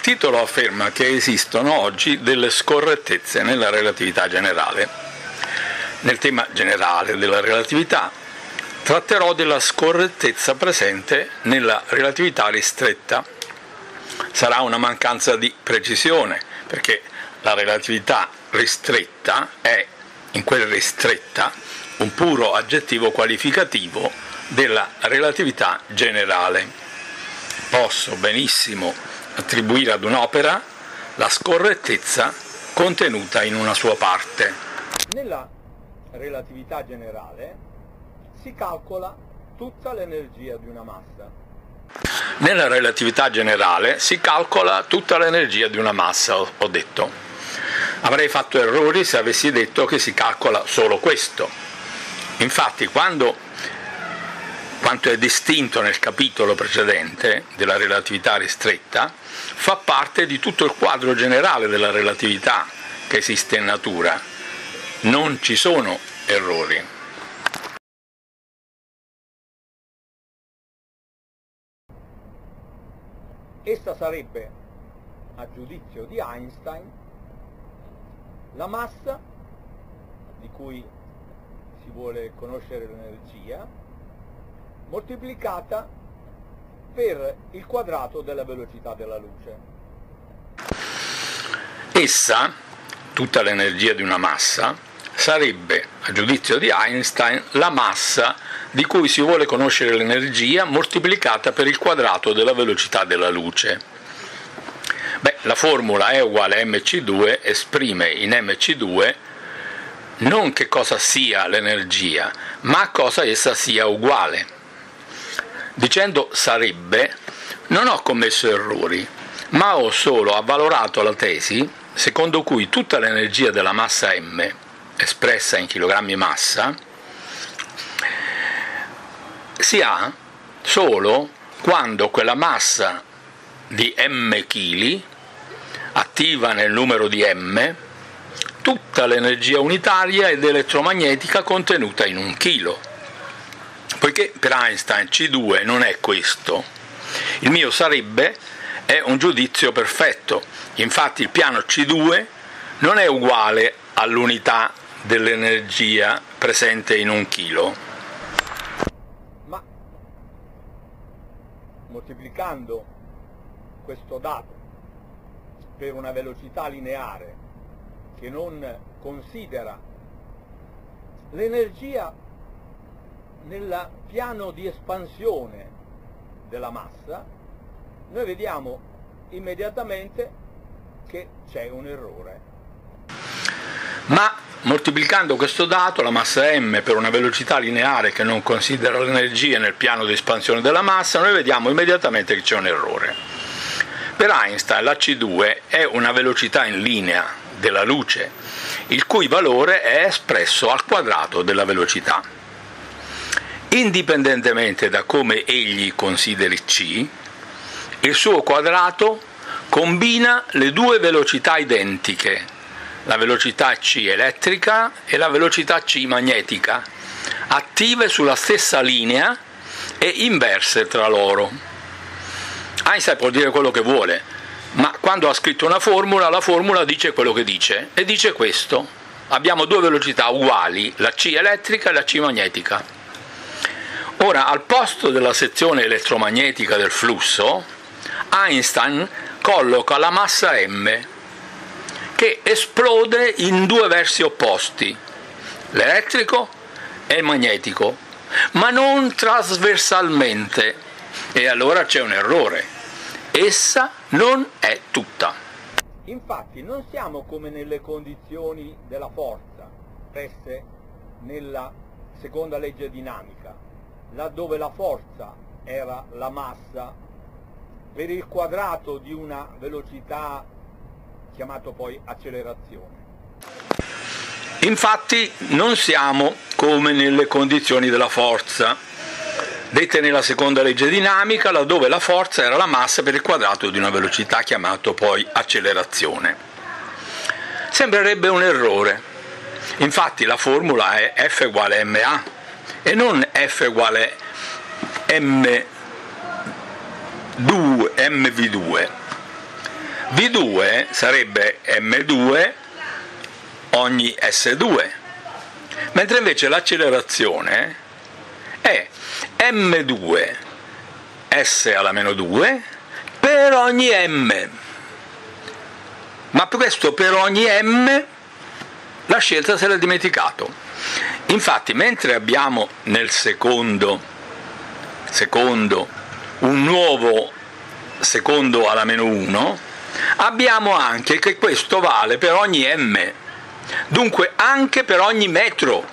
titolo afferma che esistono oggi delle scorrettezze nella relatività generale. Nel tema generale della relatività tratterò della scorrettezza presente nella relatività ristretta. Sarà una mancanza di precisione, perché la relatività ristretta è, in quel ristretta, un puro aggettivo qualificativo della relatività generale. Posso benissimo attribuire ad un'opera la scorrettezza contenuta in una sua parte. Nella relatività generale si calcola tutta l'energia di una massa. Nella relatività generale si calcola tutta l'energia di una massa, ho detto. Avrei fatto errori se avessi detto che si calcola solo questo. Infatti, quanto è distinto nel capitolo precedente della relatività ristretta, fa parte di tutto il quadro generale della relatività che esiste in natura. Non ci sono errori. Essa sarebbe, a giudizio di Einstein, la massa di cui si vuole conoscere l'energia moltiplicata per il quadrato della velocità della luce. Essa, tutta l'energia di una massa, sarebbe, a giudizio di Einstein, la massa di cui si vuole conoscere l'energia moltiplicata per il quadrato della velocità della luce. La formula E uguale a mc2 esprime in mc2 non che cosa sia l'energia, ma a cosa essa sia uguale. Dicendo sarebbe, non ho commesso errori, ma ho solo avvalorato la tesi secondo cui tutta l'energia della massa m, espressa in chilogrammi massa, si ha solo quando quella massa di m chili attiva nel numero di m tutta l'energia unitaria ed elettromagnetica contenuta in un chilo. Poiché per Einstein C2 non è questo, il mio sarebbe è un giudizio perfetto. Infatti il piano C2 non è uguale all'unità dell'energia presente in un chilo. Ma moltiplicando questo dato per una velocità lineare che non considera l'energia nel piano di espansione della massa, noi vediamo immediatamente che c'è un errore. Ma moltiplicando questo dato, la massa m, per una velocità lineare che non considera l'energia nel piano di espansione della massa, noi vediamo immediatamente che c'è un errore. Per Einstein la c2 è una velocità in linea della luce, il cui valore è espresso al quadrato della velocità. Indipendentemente da come egli consideri c, il suo quadrato combina le due velocità identiche, la velocità c elettrica e la velocità c magnetica, attive sulla stessa linea e inverse tra loro. Einstein può dire quello che vuole, ma quando ha scritto una formula, la formula dice quello che dice, e dice questo: abbiamo due velocità uguali, la c elettrica e la c magnetica. Ora, al posto della sezione elettromagnetica del flusso, Einstein colloca la massa m, che esplode in due versi opposti, l'elettrico e il magnetico, ma non trasversalmente, e allora c'è un errore. Essa non è tutta. Infatti non siamo come nelle condizioni della forza, espresse nella seconda legge dinamica, laddove la forza era la massa per il quadrato di una velocità chiamato poi accelerazione. Infatti non siamo come nelle condizioni della forza, dette nella seconda legge dinamica, laddove la forza era la massa per il quadrato di una velocità chiamato poi accelerazione. Sembrerebbe un errore. Infatti la formula è F uguale ma e non F uguale mv2. V2 sarebbe m2 ogni s2, mentre invece l'accelerazione è m2 s alla meno 2 per ogni m. Ma questo per ogni m la scienza se l'ha dimenticato. Infatti, mentre abbiamo nel secondo un nuovo secondo alla meno 1, abbiamo anche che questo vale per ogni m, dunque anche per ogni metro.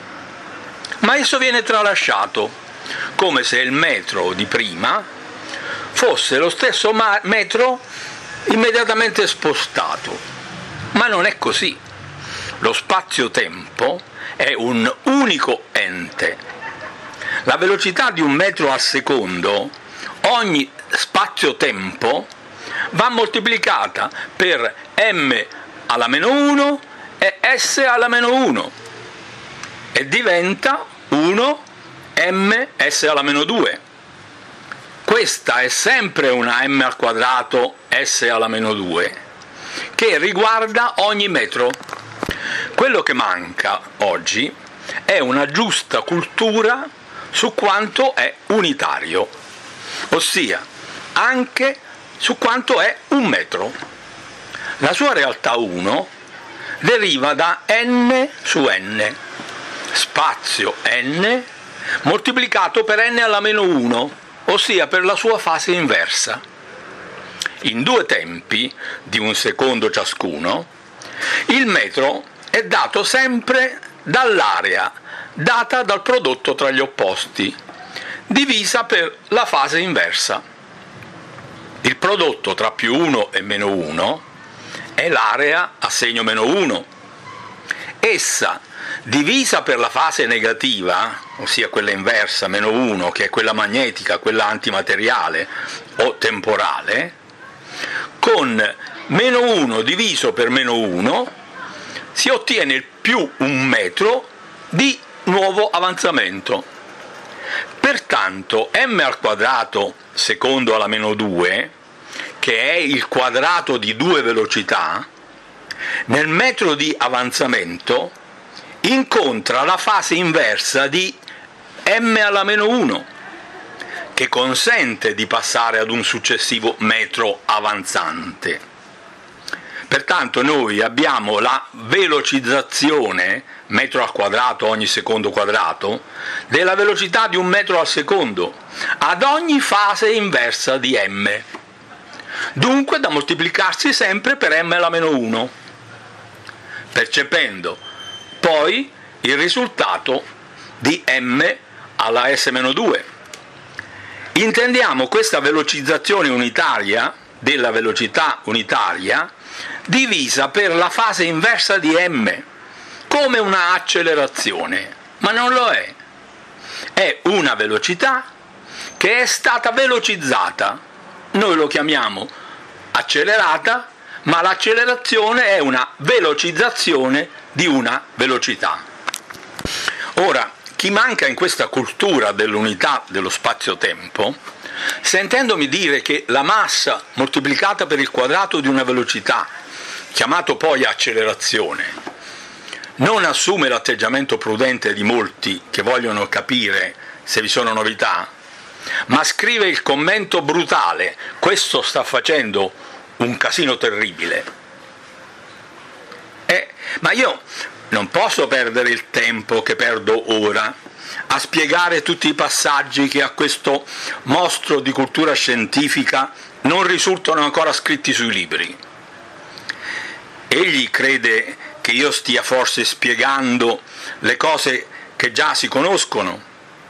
Ma esso viene tralasciato, come se il metro di prima fosse lo stesso metro immediatamente spostato. Ma non è così. Lo spazio-tempo è un unico ente. La velocità di un metro al secondo, ogni spazio-tempo, va moltiplicata per m alla meno 1 e s alla meno 1 e diventa 1 m s alla meno 2. Questa è sempre una m al quadrato s alla meno 2 che riguarda ogni metro. Quello che manca oggi è una giusta cultura su quanto è unitario, ossia anche su quanto è un metro. La sua realtà 1 deriva da n su n, spazio n moltiplicato per n alla meno 1, ossia per la sua fase inversa. In due tempi di un secondo ciascuno, il metro è dato sempre dall'area data dal prodotto tra gli opposti, divisa per la fase inversa. Il prodotto tra più 1 e meno 1 è l'area a segno meno 1. Essa, divisa per la fase negativa, ossia quella inversa, meno 1, che è quella magnetica, quella antimateriale o temporale, con meno 1 diviso per meno 1 si ottiene il più un metro di nuovo avanzamento. Pertanto m al quadrato secondo alla meno 2, che è il quadrato di due velocità, nel metro di avanzamento incontra la fase inversa di m alla meno 1, che consente di passare ad un successivo metro avanzante. Pertanto noi abbiamo la velocizzazione, metro al quadrato ogni secondo quadrato, della velocità di un metro al secondo, ad ogni fase inversa di m, dunque da moltiplicarsi sempre per m alla meno 1, percependo poi il risultato di m alla s meno 2. Intendiamo questa velocizzazione unitaria della velocità unitaria divisa per la fase inversa di m, come una accelerazione, ma non lo è. È una velocità che è stata velocizzata. Noi lo chiamiamo accelerata, ma l'accelerazione è una velocizzazione di una velocità. Ora, chi manca in questa cultura dell'unità dello spazio-tempo, sentendomi dire che la massa moltiplicata per il quadrato di una velocità, chiamato poi accelerazione, non assume l'atteggiamento prudente di molti che vogliono capire se vi sono novità, ma scrive il commento brutale: questo sta facendo un casino terribile. Ma io non posso perdere il tempo che perdo ora a spiegare tutti i passaggi che a questo mostro di cultura scientifica non risultano ancora scritti sui libri. Egli crede che io stia forse spiegando le cose che già si conoscono,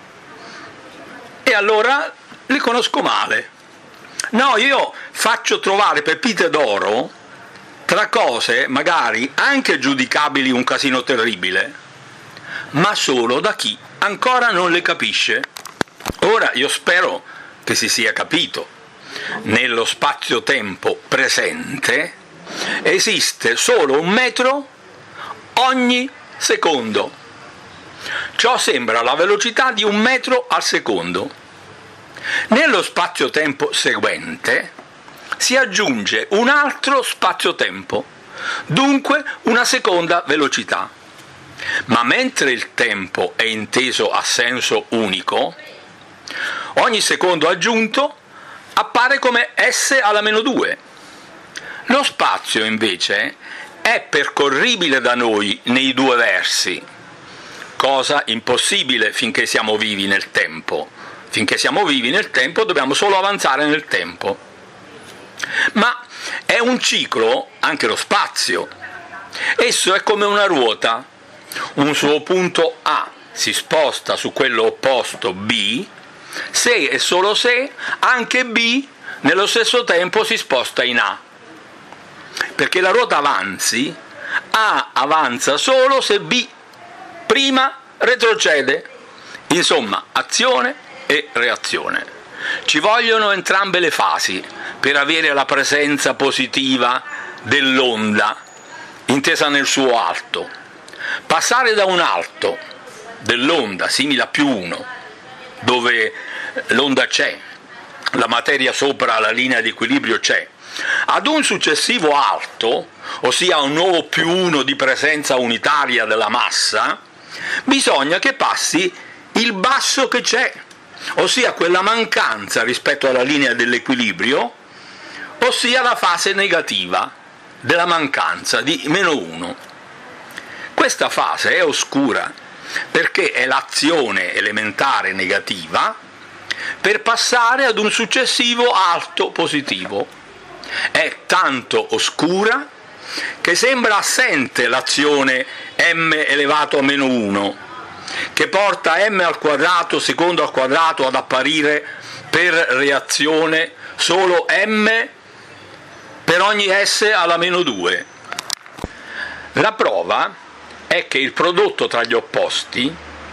e allora le conosco male. No, io faccio trovare pepite d'oro tra cose magari anche giudicabili un casino terribile, ma solo da chi ancora non le capisce. Ora io spero che si sia capito. Nello spazio-tempo presente esiste solo un metro ogni secondo. Ciò sembra la velocità di un metro al secondo. Nello spazio-tempo seguente si aggiunge un altro spazio-tempo, dunque una seconda velocità. Ma mentre il tempo è inteso a senso unico, ogni secondo aggiunto appare come s alla meno 2. Lo spazio, invece, è percorribile da noi nei due versi, cosa impossibile finché siamo vivi nel tempo. Finché siamo vivi nel tempo dobbiamo solo avanzare nel tempo. Ma è un ciclo anche lo spazio. Esso è come una ruota. Un suo punto A si sposta su quello opposto B, se e solo se anche B nello stesso tempo si sposta in A. Perché la ruota avanzi, A avanza solo se B prima retrocede. Insomma, azione e reazione. Ci vogliono entrambe le fasi per avere la presenza positiva dell'onda, intesa nel suo alto. Passare da un alto dell'onda simile a +1, dove l'onda c'è, la materia sopra la linea di equilibrio c'è, ad un successivo alto, ossia un nuovo +1 di presenza unitaria della massa, bisogna che passi il basso che c'è, ossia quella mancanza rispetto alla linea dell'equilibrio, ossia la fase negativa della mancanza di -1. Questa fase è oscura perché è l'azione elementare negativa per passare ad un successivo alto positivo. È tanto oscura che sembra assente l'azione m elevato a -1, che porta m al quadrato secondo al quadrato ad apparire per reazione solo m per ogni s alla -2. La prova è che il prodotto tra gli opposti,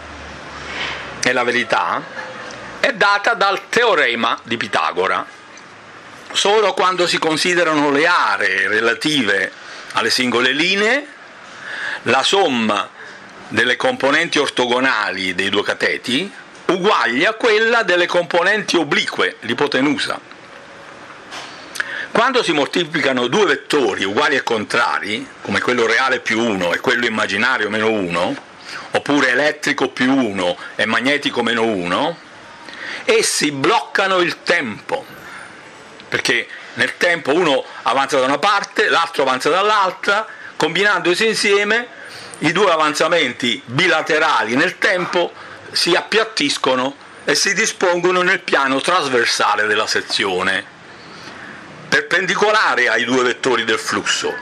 e la verità, è data dal teorema di Pitagora. Solo quando si considerano le aree relative alle singole linee, la somma delle componenti ortogonali dei due cateti uguaglia quella delle componenti oblique, l'ipotenusa. Quando si moltiplicano due vettori uguali e contrari, come quello reale +1 e quello immaginario -1, oppure elettrico +1 e magnetico -1, essi bloccano il tempo, perché nel tempo uno avanza da una parte, l'altro avanza dall'altra, combinandosi insieme i due avanzamenti bilaterali nel tempo si appiattiscono e si dispongono nel piano trasversale della sezione, perpendicolare ai due vettori del flusso.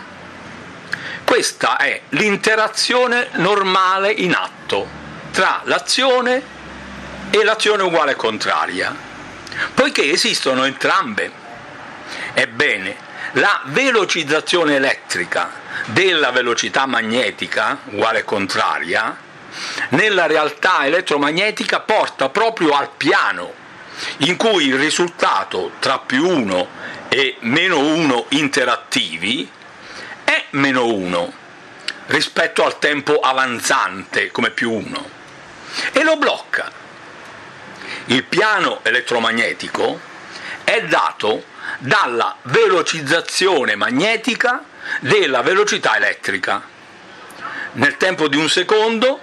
Questa è l'interazione normale in atto tra l'azione e l'azione uguale e contraria, poiché esistono entrambe. Ebbene, la velocizzazione elettrica della velocità magnetica uguale e contraria nella realtà elettromagnetica porta proprio al piano in cui il risultato tra +1 e -1 interattivi è -1 rispetto al tempo avanzante come +1 e lo blocca. Il piano elettromagnetico è dato dalla velocizzazione magnetica della velocità elettrica. Nel tempo di un secondo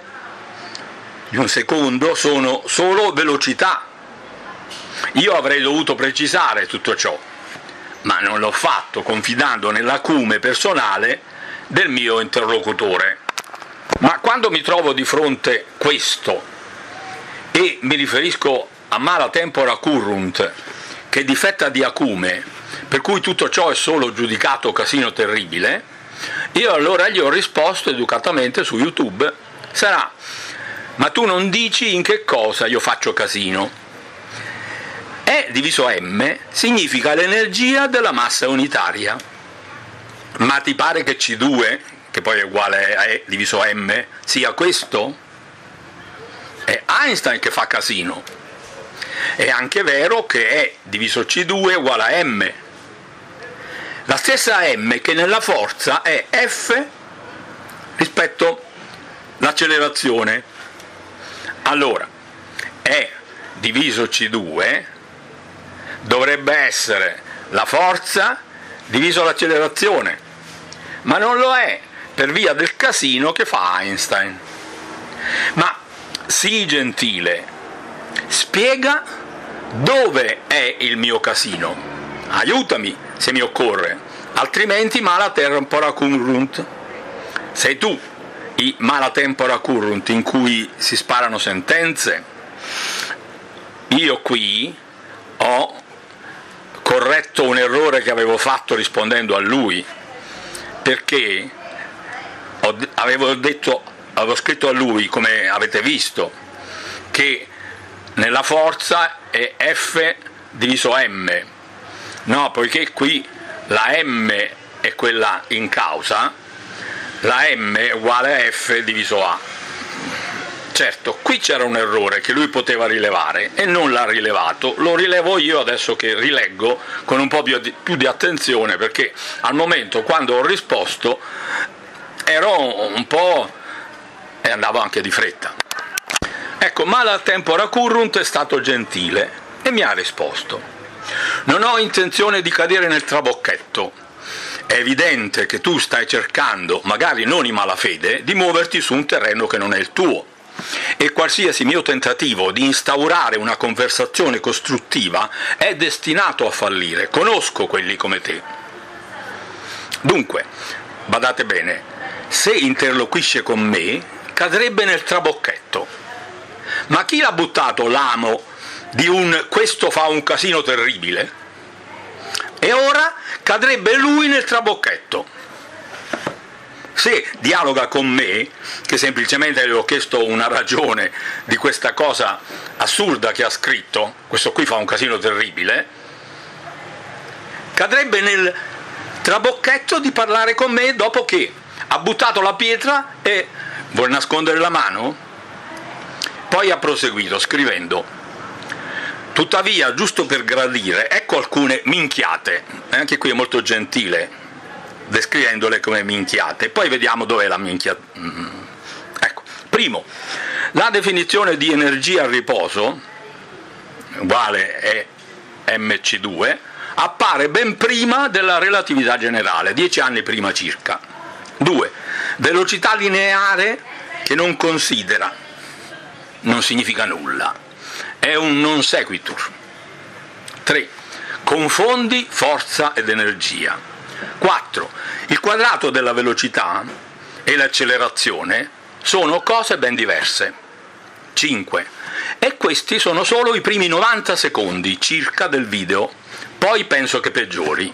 sono solo velocità. Io avrei dovuto precisare tutto ciò, ma non l'ho fatto confidando nell'acume personale del mio interlocutore. Ma quando mi trovo di fronte questo, e mi riferisco a mala tempora currunt, che difetta di acume, per cui tutto ciò è solo giudicato casino terribile, io allora gli ho risposto educatamente su YouTube: sarà, ma tu non dici in che cosa io faccio casino. E diviso m significa l'energia della massa unitaria. Ma ti pare che C2, che poi è uguale a E diviso m, sia questo? È Einstein che fa casino. È anche vero che E diviso C2 è uguale a m. La stessa m che nella forza è F rispetto all'accelerazione. Allora, E diviso C2 dovrebbe essere la forza diviso l'accelerazione, ma non lo è per via del casino che fa Einstein. Ma sii gentile, spiega dove è il mio casino, aiutami se mi occorre, altrimenti mala tempora currunt. Sei tu i mala tempora currunt in cui si sparano sentenze. Io qui ho corretto un errore che avevo fatto rispondendo a lui, perché avevo scritto a lui, come avete visto, che nella forza è F diviso M, no, poiché qui la M è quella in causa, la M è uguale a F diviso A. Certo, qui c'era un errore che lui poteva rilevare e non l'ha rilevato, lo rilevo io adesso che rileggo con un po' più di attenzione, perché al momento, quando ho risposto, ero un po' e andavo anche di fretta. Ecco, mala tempora currunt è stato gentile e mi ha risposto: non ho intenzione di cadere nel trabocchetto. È evidente che tu stai cercando, magari non in malafede, di muoverti su un terreno che non è il tuo, e qualsiasi mio tentativo di instaurare una conversazione costruttiva è destinato a fallire. Conosco quelli come te. Dunque, badate bene, se interloquisce con me cadrebbe nel trabocchetto. Ma chi l'ha buttato l'amo di un "questo fa un casino terribile"? E ora cadrebbe lui nel trabocchetto. Se dialoga con me, che semplicemente le ho chiesto una ragione di questa cosa assurda che ha scritto, questo qui fa un casino terribile, cadrebbe nel trabocchetto di parlare con me dopo che ha buttato la pietra e vuol nascondere la mano? Poi ha proseguito scrivendo: tuttavia, giusto per gradire, ecco alcune minchiate, e anche qui è molto gentile descrivendole come minchiate, poi vediamo dov'è la minchia. Ecco, primo, la definizione di energia a riposo, uguale è mc2, appare ben prima della relatività generale, 10 anni prima circa. 2. Velocità lineare che non considera, non significa nulla, è un non sequitur. 3. Confondi forza ed energia. 4. Il quadrato della velocità e l'accelerazione sono cose ben diverse. 5. E questi sono solo i primi 90 secondi circa del video, poi penso che peggiori.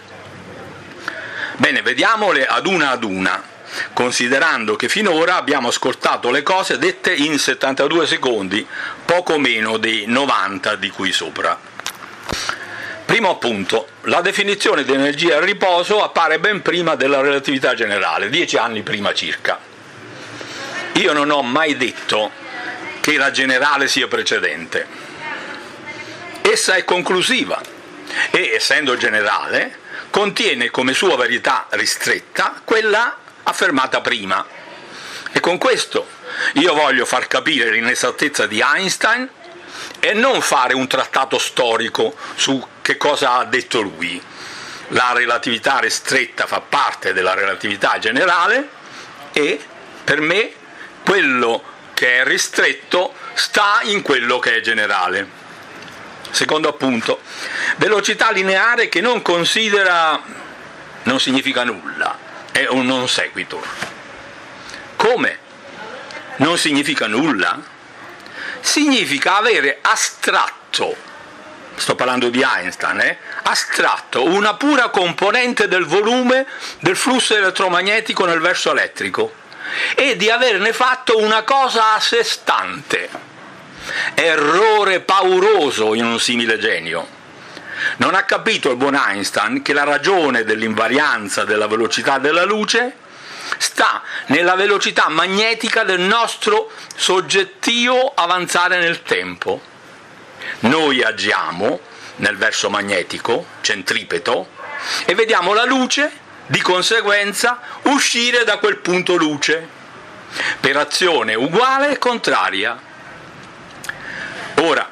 Bene, vediamole ad una, considerando che finora abbiamo ascoltato le cose dette in 72 secondi, poco meno dei 90 di cui sopra. Primo appunto, la definizione di energia a riposo appare ben prima della relatività generale, 10 anni prima circa. Io non ho mai detto che la generale sia precedente. Essa è conclusiva e, essendo generale, contiene come sua verità ristretta quella affermata prima. E con questo io voglio far capire l'inesattezza di Einstein e non fare un trattato storico su che cosa ha detto lui. La relatività ristretta fa parte della relatività generale e per me quello che è ristretto sta in quello che è generale. Secondo appunto, velocità lineare che non considera non significa nulla, è un non sequitur. Come? Non significa nulla? Significa avere astratto, sto parlando di Einstein, astratto una pura componente del volume del flusso elettromagnetico nel verso elettrico e di averne fatto una cosa a sé stante. Errore pauroso in un simile genio. Non ha capito il buon Einstein che la ragione dell'invarianza della velocità della luce sta nella velocità magnetica del nostro soggettivo avanzare nel tempo. Noi agiamo nel verso magnetico, centripeto, e vediamo la luce, di conseguenza, uscire da quel punto luce, per azione uguale e contraria. Ora,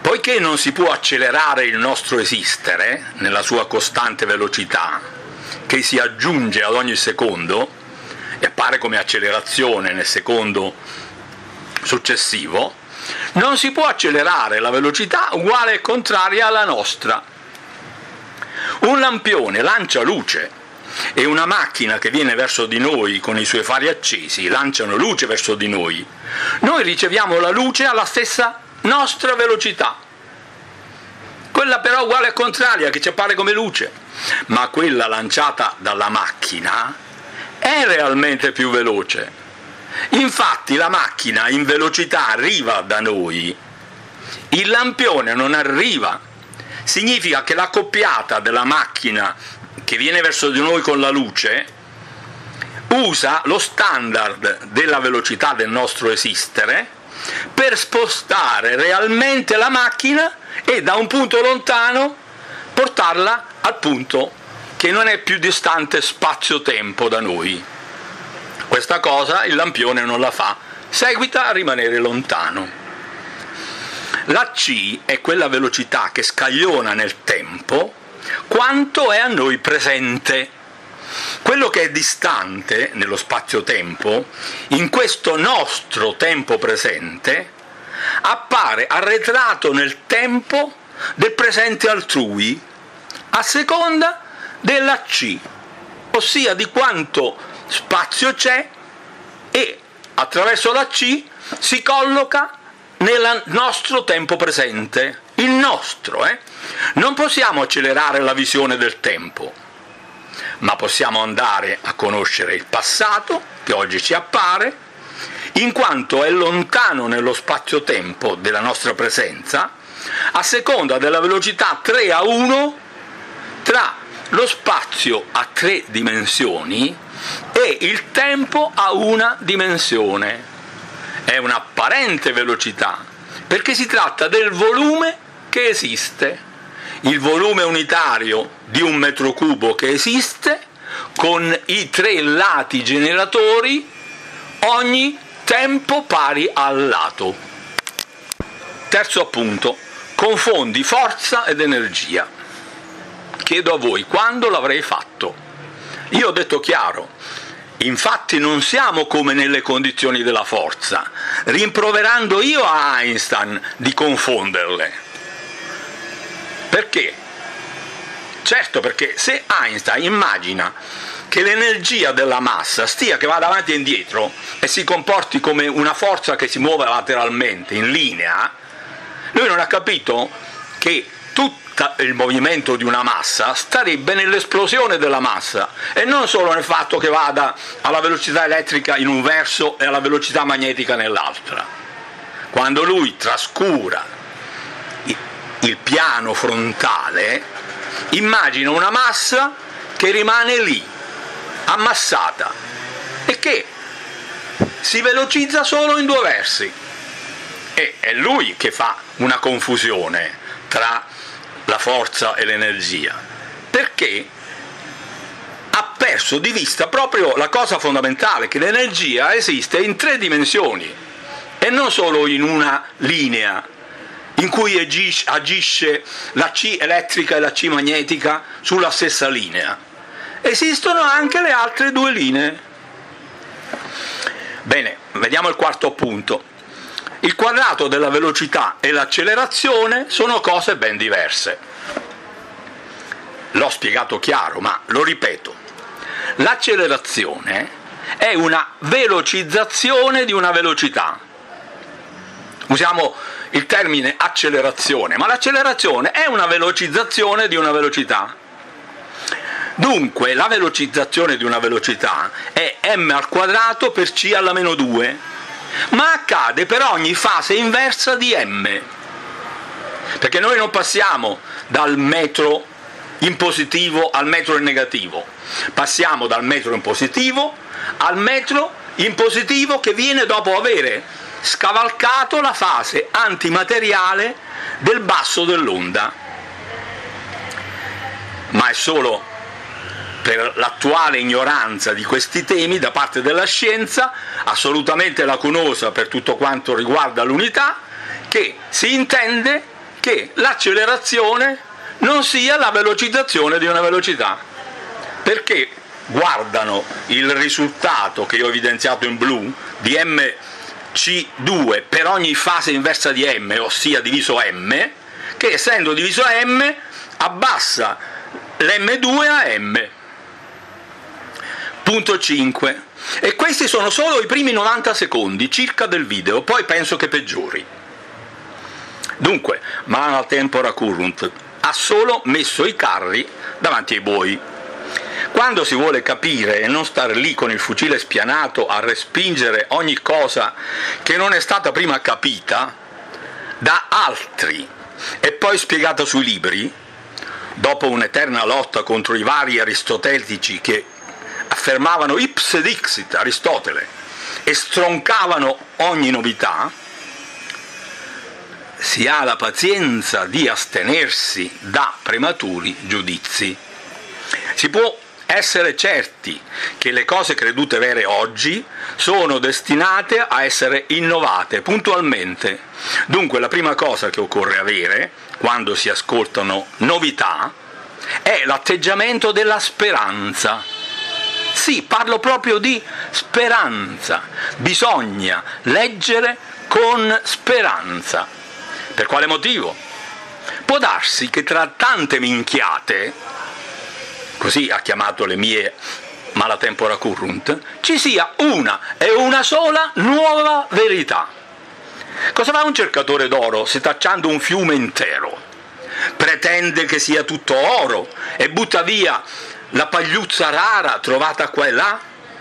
Poiché non si può accelerare il nostro esistere nella sua costante velocità, che si aggiunge ad ogni secondo e appare come accelerazione nel secondo successivo, non si può accelerare la velocità uguale e contraria alla nostra. Un lampione lancia luce e una macchina che viene verso di noi con i suoi fari accesi lanciano luce verso di noi. Noi riceviamo la luce alla stessa nostra velocità, quella però uguale e contraria che ci appare come luce, ma quella lanciata dalla macchina è realmente più veloce. Infatti la macchina in velocità arriva da noi, il lampione non arriva. Significa che l'accoppiata della macchina che viene verso di noi con la luce usa lo standard della velocità del nostro esistere per spostare realmente la macchina e da un punto lontano portarla al punto che non è più distante spazio-tempo da noi. Questa cosa il lampione non la fa, seguita a rimanere lontano. La c è quella velocità che scagliona nel tempo quanto è a noi presente. Quello che è distante nello spazio-tempo, in questo nostro tempo presente, appare arretrato nel tempo del presente altrui, a seconda della c, ossia di quanto spazio c'è, e attraverso la c si colloca nel nostro tempo presente, il nostro. Non possiamo accelerare la visione del tempo, ma possiamo andare a conoscere il passato, che oggi ci appare, in quanto è lontano nello spazio-tempo della nostra presenza, a seconda della velocità 3:1 tra lo spazio a 3 dimensioni e il tempo a una dimensione. È un'apparente velocità, perché si tratta del volume che esiste, il volume unitario di un metro cubo che esiste, con i 3 lati generatori, ogni tempo pari al lato. Terzo appunto, confondi forza ed energia. Chiedo a voi, quando l'avrei fatto? Io ho detto chiaro, infatti non siamo come nelle condizioni della forza, rimproverando io a Einstein di confonderle. Perché? Certo, perché se Einstein immagina che l'energia della massa stia che va avanti e indietro e si comporti come una forza che si muove lateralmente, in linea, lui non ha capito che tutto il movimento di una massa starebbe nell'esplosione della massa e non solo nel fatto che vada alla velocità elettrica in un verso e alla velocità magnetica nell'altra. Quando lui trascura il piano frontale, immagina una massa che rimane lì, ammassata, e che si velocizza solo in 2 versi. E è lui che fa una confusione tra la forza e l'energia, perché ha perso di vista proprio la cosa fondamentale, che l'energia esiste in 3 dimensioni e non solo in una linea in cui agisce la C elettrica e la C magnetica sulla stessa linea. Esistono anche le altre 2 linee. Bene, vediamo il quarto punto. Il quadrato della velocità e l'accelerazione sono cose ben diverse. L'ho spiegato chiaro, ma lo ripeto. L'accelerazione è una velocizzazione di una velocità. Usiamo il termine accelerazione, ma l'accelerazione è una velocizzazione di una velocità. Dunque la velocizzazione di una velocità è m² per c alla meno 2, ma accade per ogni fase inversa di m, perché noi non passiamo dal metro in positivo al metro in negativo, passiamo dal metro in positivo al metro in positivo che viene dopo avere scavalcato la fase antimateriale del basso dell'onda. Ma è solo per l'attuale ignoranza di questi temi da parte della scienza, assolutamente lacunosa per tutto quanto riguarda l'unità, che si intende che che l'accelerazione non sia la velocizzazione di una velocità, perché guardano il risultato che io ho evidenziato in blu di mc2 per ogni fase inversa di m, ossia diviso m, che essendo diviso m abbassa l'm2 a m. Punto 5. E questi sono solo i primi 90 secondi circa del video, poi penso che peggiori. Dunque, Mana Tempora Current ha solo messo i carri davanti ai buoi. Quando si vuole capire e non star lì con il fucile spianato a respingere ogni cosa che non è stata prima capita da altri e poi spiegata sui libri, dopo un'eterna lotta contro i vari aristotelici che affermavano ipse dixit Aristotele e stroncavano ogni novità, si ha la pazienza di astenersi da prematuri giudizi. Si può essere certi che le cose credute vere oggi sono destinate a essere innovate puntualmente. Dunque la prima cosa che occorre avere quando si ascoltano novità è l'atteggiamento della speranza. Sì, parlo proprio di speranza. Bisogna leggere con speranza. Per quale motivo? Può darsi che tra tante minchiate, così ha chiamato le mie Mana Tempora Current, ci sia una e una sola nuova verità. Cosa fa un cercatore d'oro setacciando un fiume intero? Pretende che sia tutto oro e butta via la pagliuzza rara trovata qua e là?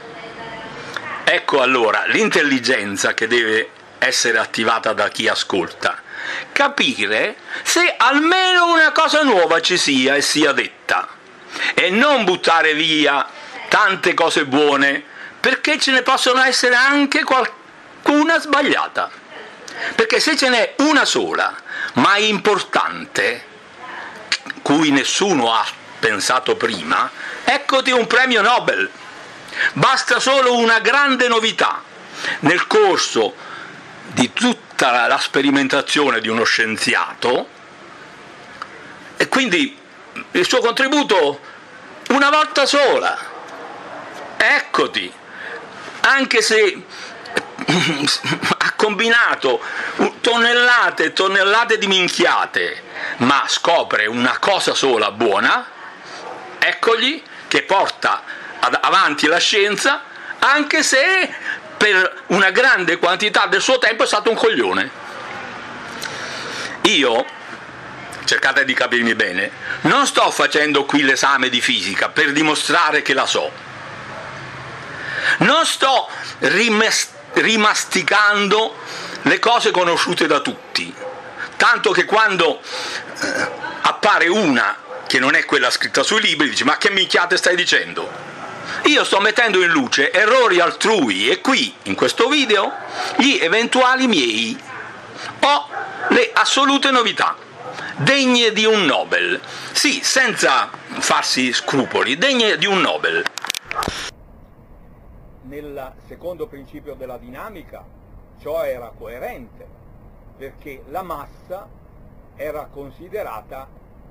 Ecco allora l'intelligenza che deve essere attivata da chi ascolta. Capire se almeno una cosa nuova ci sia e sia detta, e non buttare via tante cose buone, perché ce ne possono essere anche qualcuna sbagliata. Perché se ce n'è una sola, ma importante, cui nessuno ha pensato prima, eccoti un premio Nobel. Basta solo una grande novità nel corso di tutta la sperimentazione di uno scienziato, e quindi il suo contributo una volta sola, eccoti, anche se ha combinato tonnellate e tonnellate di minchiate, ma scopre una cosa sola buona, eccogli che porta avanti la scienza, anche se per una grande quantità del suo tempo è stato un coglione. Io, cercate di capirmi bene, non sto facendo qui l'esame di fisica per dimostrare che la so, non sto rimasticando le cose conosciute da tutti, tanto che quando appare una che non è quella scritta sui libri dici: ma che minchiate stai dicendo? Io sto mettendo in luce errori altrui e qui, in questo video, gli eventuali miei, o le assolute novità, degne di un Nobel. Sì, senza farsi scrupoli, degne di un Nobel. Nel secondo principio della dinamica ciò era coerente, perché la massa era considerata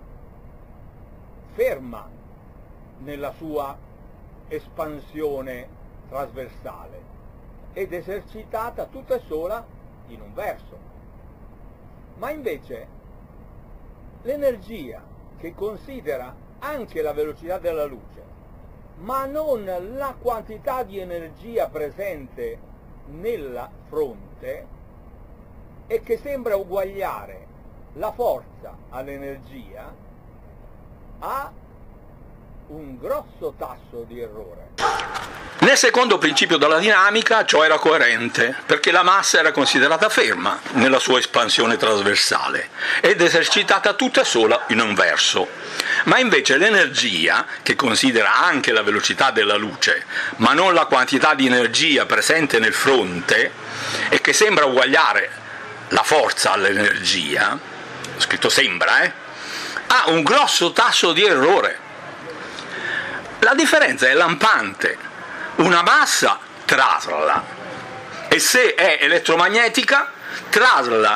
ferma nella sua espansione trasversale ed esercitata tutta sola in un verso. Ma invece l'energia, che considera anche la velocità della luce, ma non la quantità di energia presente nella fronte, e che sembra uguagliare la forza all'energia, ha un grosso tasso di errore. Nel secondo principio della dinamica ciò era coerente, perché la massa era considerata ferma nella sua espansione trasversale ed esercitata tutta sola in un verso. Ma invece l'energia, che considera anche la velocità della luce, ma non la quantità di energia presente nel fronte, e che sembra uguagliare la forza all'energia, ho scritto sembra, ha un grosso tasso di errore. La differenza è lampante. Una massa trasla, e se è elettromagnetica trasla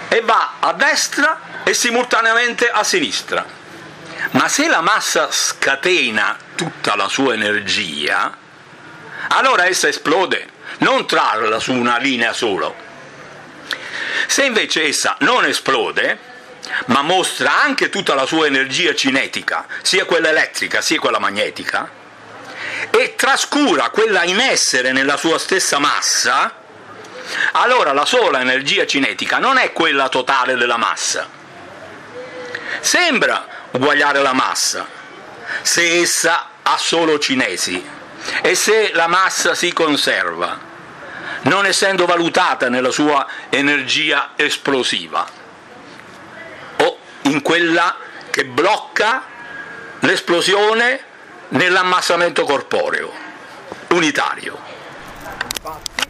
e va a destra e simultaneamente a sinistra. Ma se la massa scatena tutta la sua energia, allora essa esplode, non trarla su una linea solo. Se invece essa non esplode, ma mostra anche tutta la sua energia cinetica, sia quella elettrica sia quella magnetica, e trascura quella in essere nella sua stessa massa, allora la sola energia cinetica non è quella totale della massa. Sembra uguagliare la massa, se essa ha solo cinesi, e se la massa si conserva, non essendo valutata nella sua energia esplosiva, o in quella che blocca l'esplosione nell'ammassamento corporeo, unitario. Infatti,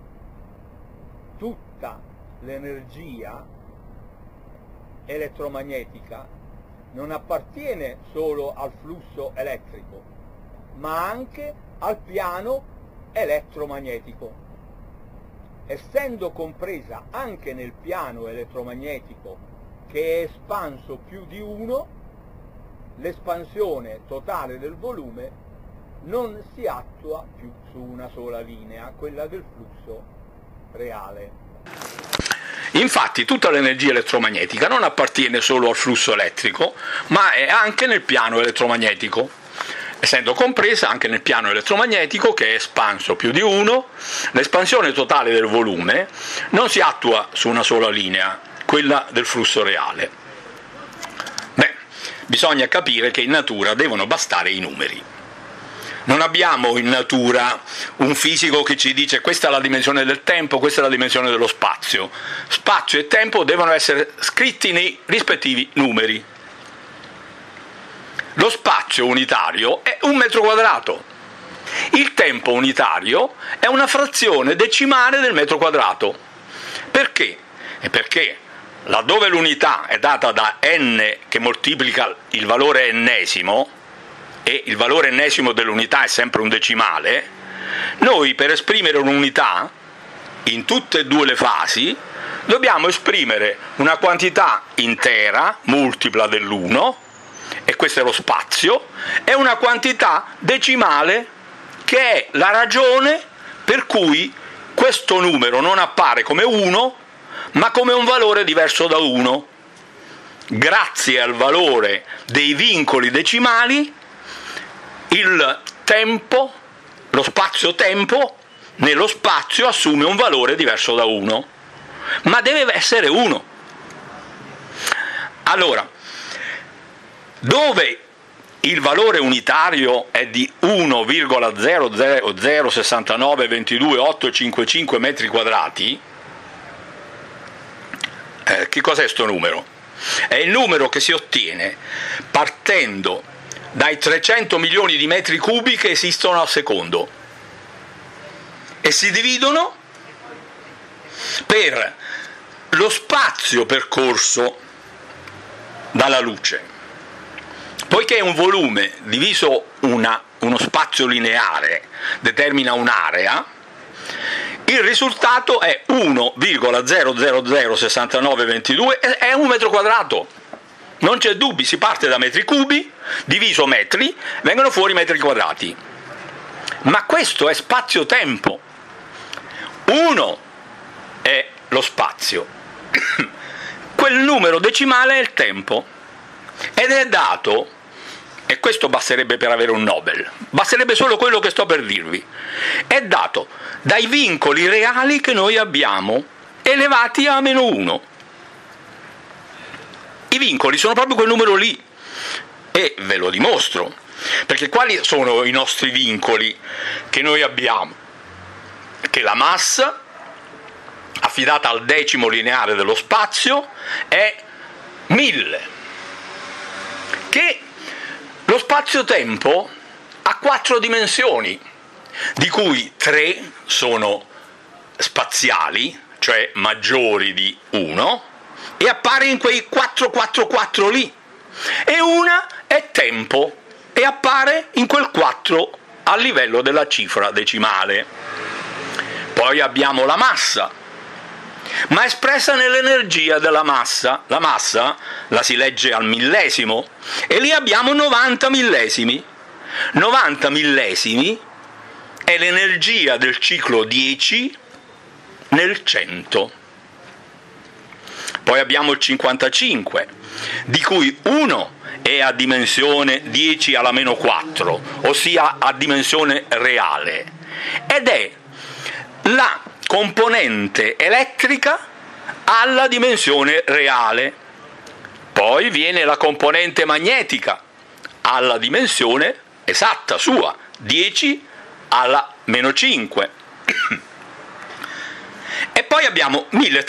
tutta l'energia elettromagnetica non appartiene solo al flusso elettrico, ma anche al piano elettromagnetico. Essendo compresa anche nel piano elettromagnetico, che è espanso più di 1, l'espansione totale del volume non si attua più su una sola linea, quella del flusso reale. Infatti tutta l'energia elettromagnetica non appartiene solo al flusso elettrico, ma è anche nel piano elettromagnetico, essendo compresa anche nel piano elettromagnetico, che è espanso più di 1, l'espansione totale del volume non si attua su una sola linea, quella del flusso reale. Beh, bisogna capire che in natura devono bastare i numeri. Non abbiamo in natura un fisico che ci dice questa è la dimensione del tempo, questa è la dimensione dello spazio. Spazio e tempo devono essere scritti nei rispettivi numeri. Lo spazio unitario è 1 metro quadrato. Il tempo unitario è una frazione decimale del metro quadrato. Perché? È perché laddove l'unità è data da n che moltiplica il valore ennesimo, e il valore ennesimo dell'unità è sempre un decimale, noi per esprimere un'unità in tutte e due le fasi dobbiamo esprimere una quantità intera, multipla dell'1, e questo è lo spazio, e una quantità decimale che è la ragione per cui questo numero non appare come 1, ma come un valore diverso da 1. Grazie al valore dei vincoli decimali, il tempo, lo spazio-tempo, nello spazio assume un valore diverso da 1, ma deve essere 1. Allora, dove il valore unitario è di 1,0006922,855 metri quadrati, che cos'è sto numero? È il numero che si ottiene partendo dai 300 milioni di metri cubi che esistono al secondo e si dividono per lo spazio percorso dalla luce. Poiché un volume diviso uno spazio lineare determina un'area, il risultato è 1,0006922, è 1 metro quadrato. Non c'è dubbi, si parte da metri cubi, diviso metri, vengono fuori metri quadrati. Ma questo è spazio-tempo. 1 è lo spazio, quel numero decimale è il tempo, ed è dato, e questo basterebbe per avere un Nobel, basterebbe solo quello che sto per dirvi, è dato dai vincoli reali che noi abbiamo, elevati a -1. I vincoli sono proprio quel numero lì, e ve lo dimostro, perché quali sono i nostri vincoli che noi abbiamo? Che la massa, affidata al decimo lineare dello spazio, è 1000, che lo spazio-tempo ha 4 dimensioni, di cui 3 sono spaziali, cioè maggiori di 1, e appare in quei 444 lì, e una è tempo, e appare in quel 4 a livello della cifra decimale. Poi abbiamo la massa, ma espressa nell'energia della massa. La massa la si legge al millesimo, e lì abbiamo 90 millesimi. 90 millesimi è l'energia del ciclo 10 nel 100. Poi abbiamo il 55, di cui 1 è a dimensione 10 alla meno 4, ossia a dimensione reale, ed è la componente elettrica alla dimensione reale. Poi viene la componente magnetica alla dimensione esatta sua, 10 alla meno 5. E poi abbiamo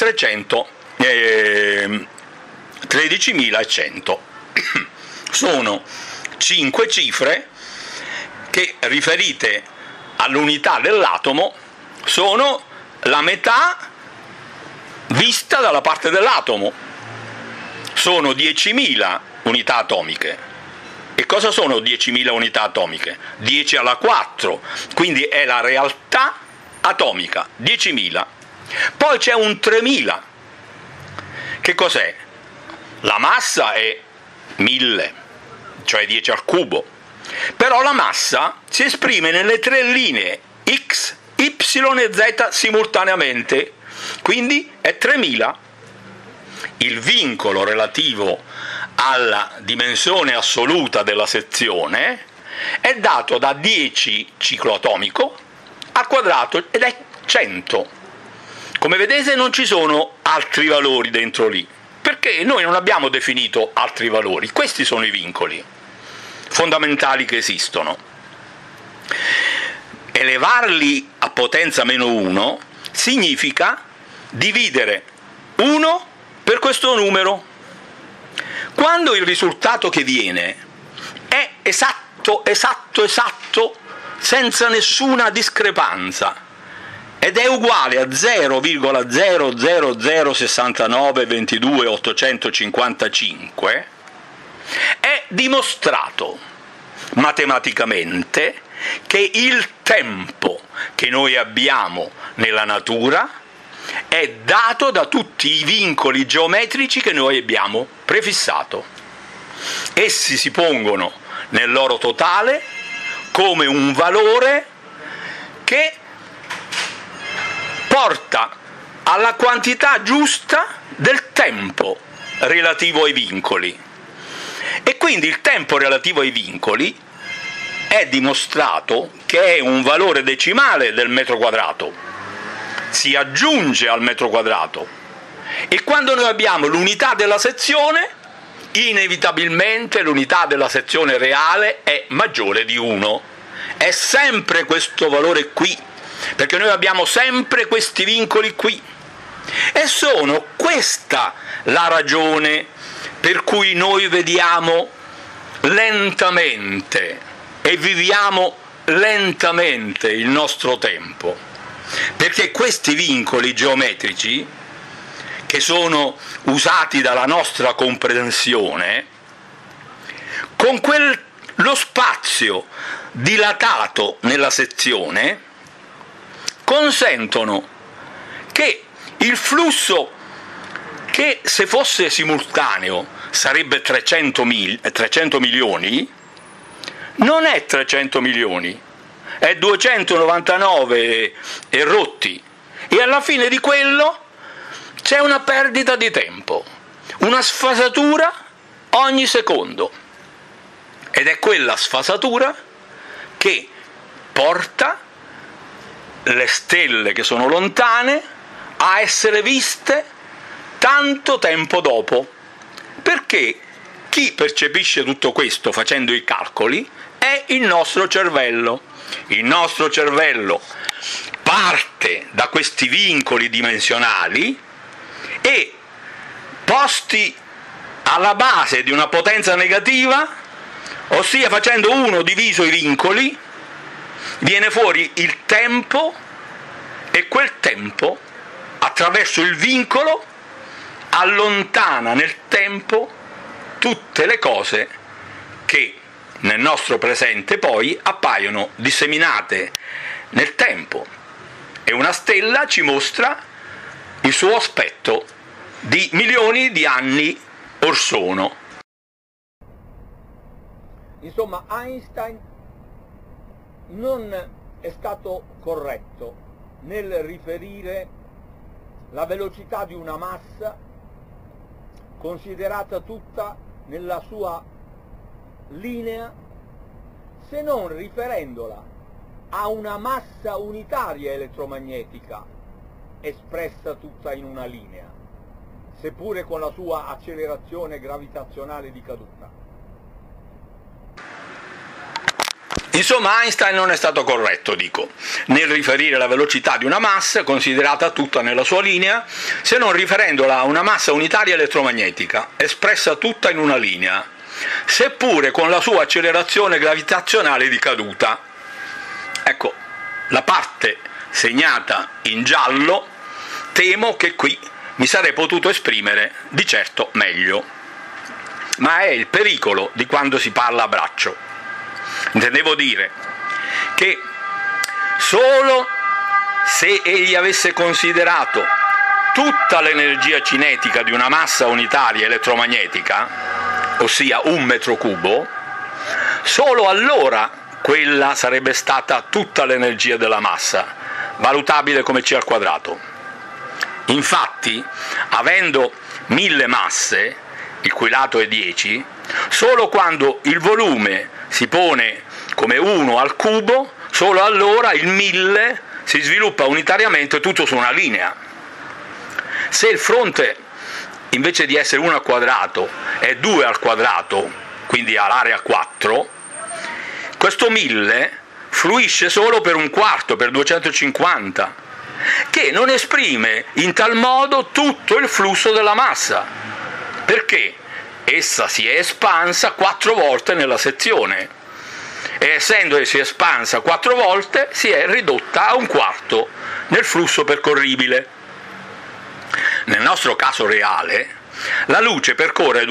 13.100. Sono 5 cifre che, riferite all'unità dell'atomo, sono la metà vista dalla parte dell'atomo. Sono 10.000 unità atomiche. E cosa sono 10.000 unità atomiche? 10 alla 4, quindi è la realtà atomica, 10.000. Poi c'è un 3.000. Che cos'è? La massa è 1.000, cioè 10 al cubo. Però la massa si esprime nelle 3 linee x, y e z simultaneamente, quindi è 3.000. Il vincolo relativo alla dimensione assoluta della sezione è dato da 10 ciclo atomico al quadrato ed è 100. Come vedete non ci sono altri valori dentro lì, perché noi non abbiamo definito altri valori. Questi sono i vincoli fondamentali che esistono. Elevarli a potenza meno 1 significa dividere 1 per questo numero. Quando il risultato che viene è esatto, senza nessuna discrepanza, ed è uguale a 0,0006922.855, è dimostrato matematicamente che il tempo che noi abbiamo nella natura è dato da tutti i vincoli geometrici che noi abbiamo prefissato. Essi si pongono nel loro totale come un valore che porta alla quantità giusta del tempo relativo ai vincoli. E quindi il tempo relativo ai vincoli è dimostrato che è un valore decimale del metro quadrato, si aggiunge al metro quadrato, e quando noi abbiamo l'unità della sezione, inevitabilmente l'unità della sezione reale è maggiore di 1. È sempre questo valore qui, perché noi abbiamo sempre questi vincoli qui, e sono questa la ragione per cui noi vediamo lentamente e viviamo lentamente il nostro tempo, perché questi vincoli geometrici, che sono usati dalla nostra comprensione, con lo spazio dilatato nella sezione, consentono che il flusso, che se fosse simultaneo sarebbe 300 milioni, non è 300 milioni, è 299 e rotti, e alla fine di quello c'è una perdita di tempo, una sfasatura ogni secondo, ed è quella sfasatura che porta le stelle che sono lontane a essere viste tanto tempo dopo, perché chi percepisce tutto questo facendo i calcoli è il nostro cervello. Il nostro cervello parte da questi vincoli dimensionali e, posti alla base di una potenza negativa, ossia facendo 1 diviso i vincoli, viene fuori il tempo, e quel tempo, attraverso il vincolo, allontana nel tempo tutte le cose che nel nostro presente poi appaiono disseminate nel tempo. E una stella ci mostra il suo aspetto di milioni di anni or sono. Insomma, Einstein non è stato corretto nel riferire la velocità di una massa considerata tutta nella sua linea, se non riferendola a una massa unitaria elettromagnetica espressa tutta in una linea, seppure con la sua accelerazione gravitazionale di caduta. Insomma, Einstein non è stato corretto, dico, nel riferire la velocità di una massa considerata tutta nella sua linea, se non riferendola a una massa unitaria elettromagnetica, espressa tutta in una linea, seppure con la sua accelerazione gravitazionale di caduta. Ecco, la parte segnata in giallo, temo che qui mi sarei potuto esprimere di certo meglio. Ma è il pericolo di quando si parla a braccio. Intendevo dire che solo se egli avesse considerato tutta l'energia cinetica di una massa unitaria elettromagnetica, ossia 1 metro cubo, solo allora quella sarebbe stata tutta l'energia della massa, valutabile come c al quadrato. Infatti, avendo 1000 masse, il cui lato è 10, solo quando il volume si pone come 1 al cubo, solo allora il 1000 si sviluppa unitariamente tutto su una linea. Se il fronte, invece di essere 1 al quadrato, è 2 al quadrato, quindi ha l'area 4, questo 1000 fluisce solo per un quarto, per 250, che non esprime in tal modo tutto il flusso della massa, perché essa si è espansa 4 volte nella sezione, e essendosi espansa 4 volte si è ridotta a un quarto nel flusso percorribile. Nel nostro caso reale, la luce percorre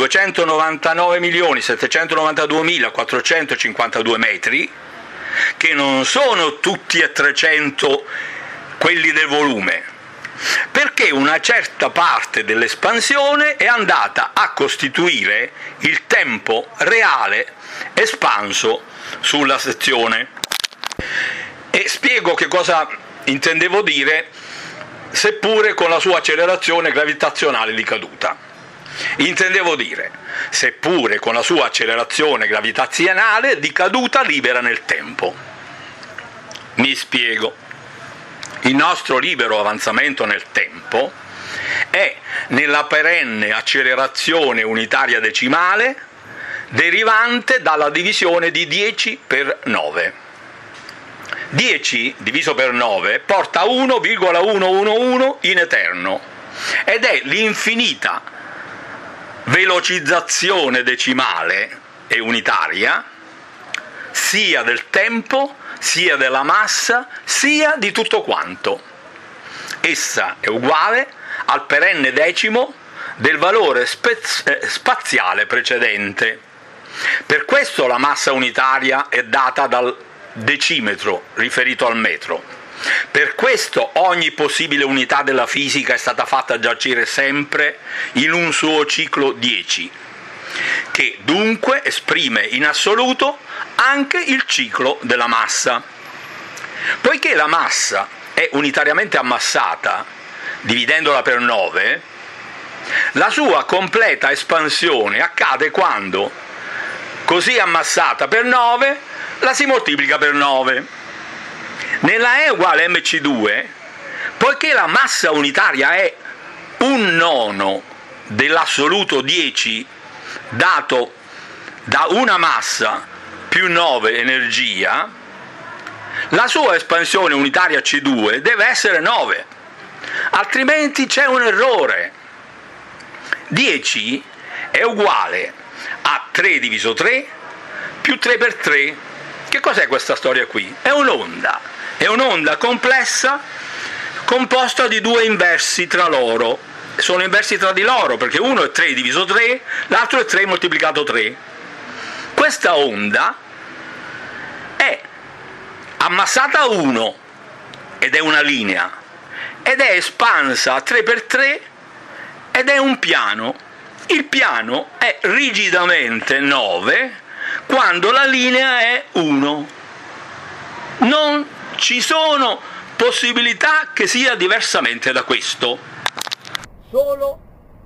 299.792.452 metri, che non sono tutti e 300 quelli del volume, perché una certa parte dell'espansione è andata a costituire il tempo reale espanso sulla sezione. E spiego che cosa intendevo dire, seppure con la sua accelerazione gravitazionale di caduta. Intendevo dire, seppure con la sua accelerazione gravitazionale di caduta libera nel tempo. Mi spiego. Il nostro libero avanzamento nel tempo è nella perenne accelerazione unitaria decimale derivante dalla divisione di 10 per 9. 10 diviso per 9 porta a 1,111 in eterno, ed è l'infinita velocizzazione decimale e unitaria sia del tempo, sia della massa, sia di tutto quanto. Essa è uguale al perenne decimo del valore spaziale precedente. Per questo la massa unitaria è data dal decimetro riferito al metro. Per questo ogni possibile unità della fisica è stata fatta giacere sempre in un suo ciclo 10, che dunque esprime in assoluto anche il ciclo della massa. Poiché la massa è unitariamente ammassata, dividendola per 9, la sua completa espansione accade quando, così ammassata per 9, la si moltiplica per 9. Nella E uguale mc2, poiché la massa unitaria è 1/9 dell'assoluto 10 dato da una massa più 9 energia, la sua espansione unitaria C2 deve essere 9, altrimenti c'è un errore. 10 è uguale a 3 diviso 3 più 3 per 3. Che cos'è questa storia qui? È un'onda complessa composta di due inversi tra loro. Sono inversi tra di loro perché uno è 3 diviso 3, l'altro è 3 moltiplicato 3. Questa onda è ammassata a 1 ed è una linea, ed è espansa a 3x3 ed è un piano. Il piano è rigidamente 9 quando la linea è 1. Non ci sono possibilità che sia diversamente da questo. Solo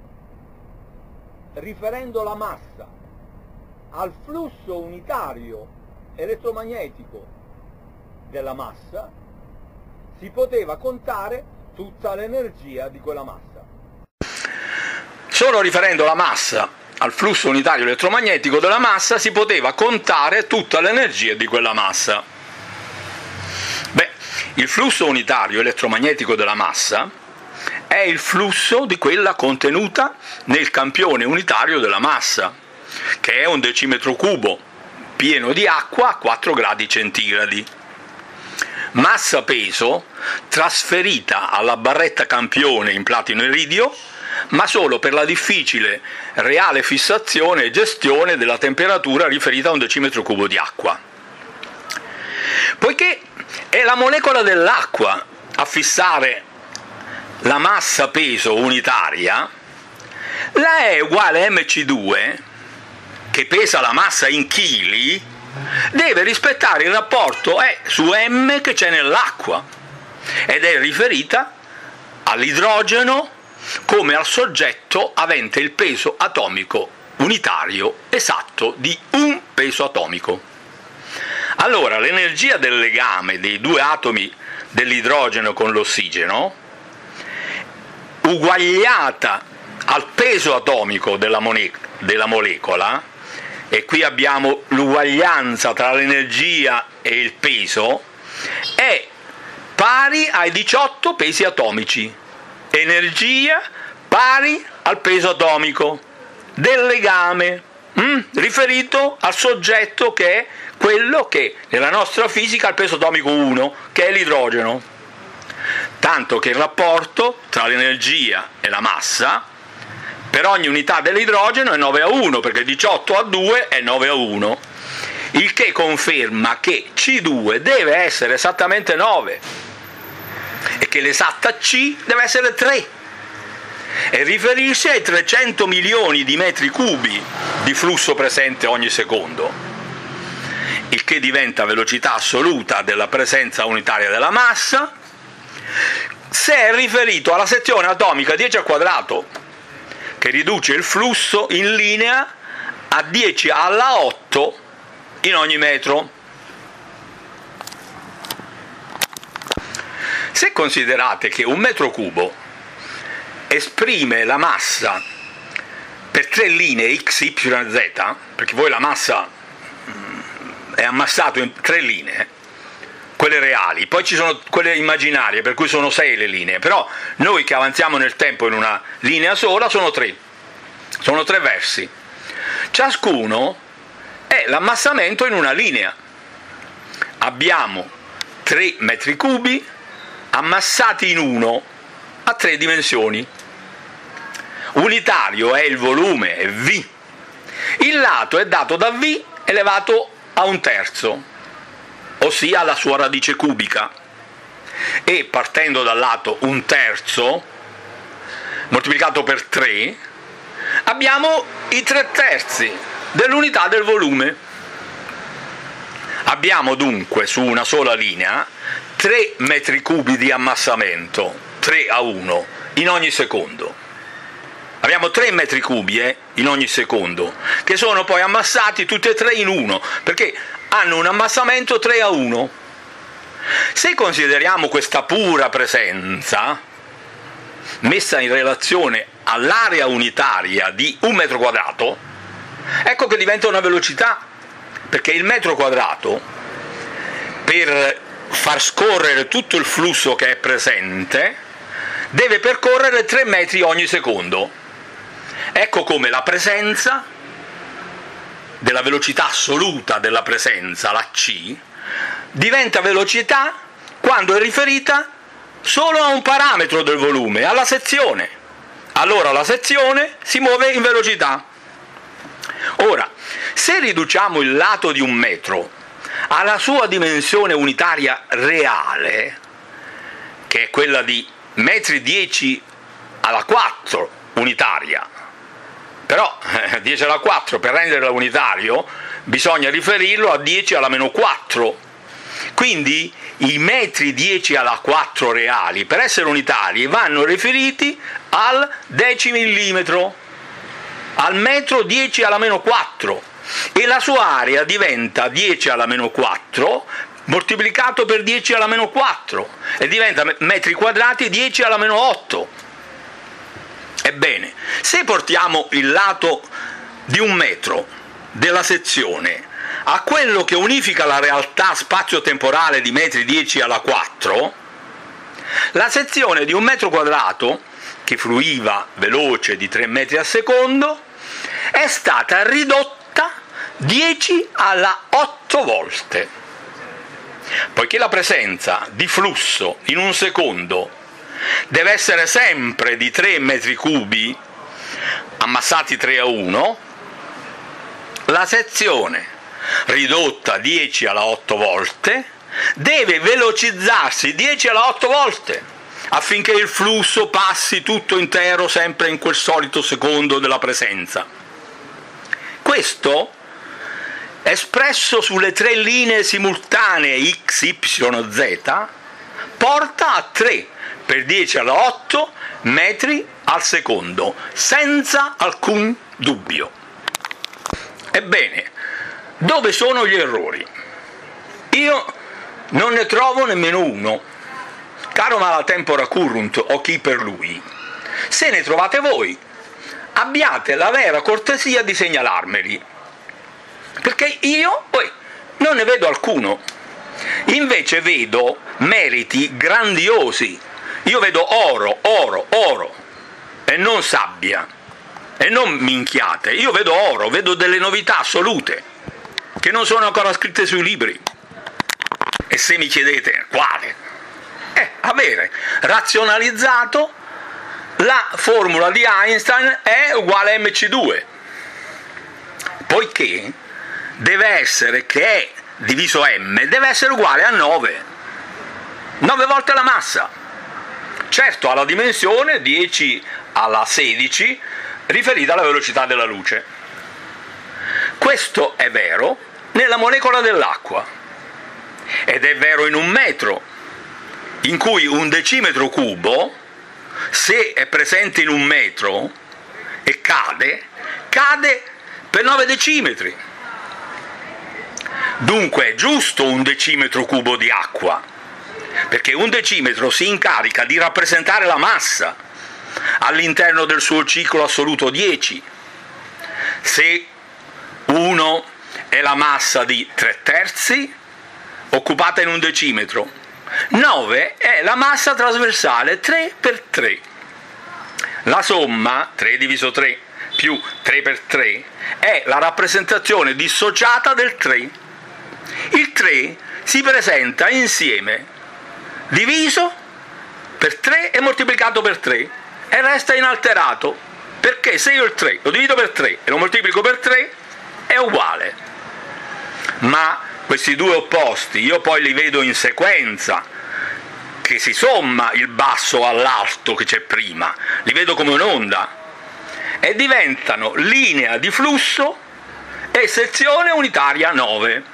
riferendo la massa al flusso unitario elettromagnetico della massa si poteva contare tutta l'energia di quella massa. Solo riferendo la massa al flusso unitario elettromagnetico della massa si poteva contare tutta l'energia di quella massa. Beh, il flusso unitario elettromagnetico della massa è il flusso di quella contenuta nel campione unitario della massa, che è un decimetro cubo pieno di acqua a 4 gradi centigradi. Massa-peso trasferita alla barretta campione in platino iridio, ma solo per la difficile reale fissazione e gestione della temperatura riferita a un decimetro cubo di acqua. Poiché è la molecola dell'acqua a fissare la massa-peso unitaria, la E uguale mc2, che pesa la massa in chili, deve rispettare il rapporto E su m che c'è nell'acqua, ed è riferita all'idrogeno come al soggetto avente il peso atomico unitario esatto di un peso atomico. Allora l'energia del legame dei due atomi dell'idrogeno con l'ossigeno, uguagliata al peso atomico della molecola, e qui abbiamo l'uguaglianza tra l'energia e il peso, è pari ai 18 pesi atomici. Energia pari al peso atomico del legame, riferito al soggetto che è quello che nella nostra fisica ha il peso atomico 1, che è l'idrogeno. Tanto che il rapporto tra l'energia e la massa per ogni unità dell'idrogeno è 9:1, perché 18 a 2 è 9:1, il che conferma che C2 deve essere esattamente 9 e che l'esatta C deve essere 3 e riferirsi ai 300 milioni di metri cubi di flusso presente ogni secondo, il che diventa velocità assoluta della presenza unitaria della massa, se è riferito alla sezione atomica 10 al quadrato, che riduce il flusso in linea a 10 alla 8 in ogni metro. Se considerate che un metro cubo esprime la massa per 3 linee x, y, z, perché poi la massa è ammassato in 3 linee, quelle reali, poi ci sono quelle immaginarie, per cui sono 6 le linee, però noi che avanziamo nel tempo in una linea sola sono 3 versi. Ciascuno è l'ammassamento in una linea. Abbiamo 3 metri cubi ammassati in 1 a 3 dimensioni. Unitario è il volume, è V. Il lato è dato da V elevato a 1/3, ossia la sua radice cubica. E partendo dal lato 1/3 moltiplicato per 3 abbiamo i 3/3 dell'unità del volume. Abbiamo dunque su una sola linea 3 metri cubi di ammassamento, 3:1, in ogni secondo. Abbiamo 3 metri cubi in ogni secondo, che sono poi ammassati tutti e 3 in 1, perché hanno un ammassamento 3:1. Se consideriamo questa pura presenza, messa in relazione all'area unitaria di un metro quadrato, ecco che diventa una velocità, perché il metro quadrato, per far scorrere tutto il flusso che è presente, deve percorrere 3 metri ogni secondo. Ecco come la presenza della velocità assoluta della presenza, la c, diventa velocità quando è riferita solo a un parametro del volume, alla sezione. Allora la sezione si muove in velocità. Ora, se riduciamo il lato di un metro alla sua dimensione unitaria reale, che è quella di metri 10 alla 4 unitaria, però 10 alla 4 per renderla unitario bisogna riferirlo a 10 alla meno 4, quindi i metri 10 alla 4 reali per essere unitari vanno riferiti al decimillimetro, al metro 10 alla meno 4, e la sua area diventa 10 alla meno 4 moltiplicato per 10 alla meno 4 e diventa metri quadrati 10 alla meno 8. Ebbene, se portiamo il lato di un metro della sezione a quello che unifica la realtà spazio-temporale di metri 10 alla 4, la sezione di un metro quadrato, che fluiva veloce di 3 metri al secondo, è stata ridotta 10 alla 8 volte. Poiché la presenza di flusso in un secondo deve essere sempre di 3 metri cubi ammassati 3 a 1, la sezione ridotta 10 alla 8 volte deve velocizzarsi 10 alla 8 volte affinché il flusso passi tutto intero sempre in quel solito secondo della presenza. Questo, espresso sulle 3 linee simultanee x, y, z, porta a 3 per 10 alla 8 metri al secondo, senza alcun dubbio. Ebbene, dove sono gli errori? Io non ne trovo nemmeno uno. Caro Malatempora Currunt o chi per lui, se ne trovate voi, abbiate la vera cortesia di segnalarmeli, perché io non ne vedo alcuno. Invece vedo meriti grandiosi. Io vedo oro, oro, oro, e non sabbia, e non minchiate. Io vedo oro, vedo delle novità assolute, che non sono ancora scritte sui libri. E se mi chiedete quale? Avere razionalizzato la formula di Einstein è uguale a mc2, poiché deve essere che E diviso m deve essere uguale a 9 volte la massa, certo alla dimensione 10 alla 16 riferita alla velocità della luce. Questo è vero nella molecola dell'acqua ed è vero in un metro, in cui un decimetro cubo, se è presente in un metro e cade per 9 decimetri. Dunque è giusto un decimetro cubo di acqua, perché un decimetro si incarica di rappresentare la massa all'interno del suo ciclo assoluto 10. Se 1 è la massa di 3/3 occupata in un decimetro, 9 è la massa trasversale 3 per 3. La somma 3 diviso 3 più 3 per 3 è la rappresentazione dissociata del 3. Il 3 si presenta insieme, diviso per 3 e moltiplicato per 3, e resta inalterato, perché se io il 3 lo divido per 3 e lo moltiplico per 3 è uguale. Ma questi due opposti io poi li vedo in sequenza, che si somma il basso all'alto che c'è prima, li vedo come un'onda e diventano linea di flusso e sezione unitaria 9.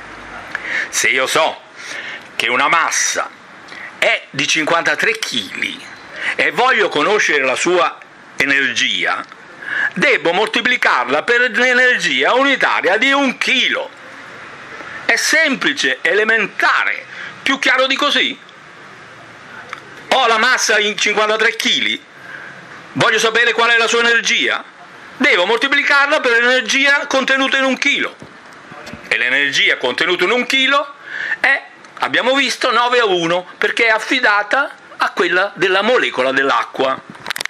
Se io so che una massa è di 53 kg e voglio conoscere la sua energia, devo moltiplicarla per l'energia unitaria di 1 chilo. È semplice, elementare, più chiaro di così? Ho la massa in 53 kg, voglio sapere qual è la sua energia, devo moltiplicarla per l'energia contenuta in 1 chilo. E l'energia contenuta in 1 chilo è, abbiamo visto, 9 a 1, perché è affidata a quella della molecola dell'acqua.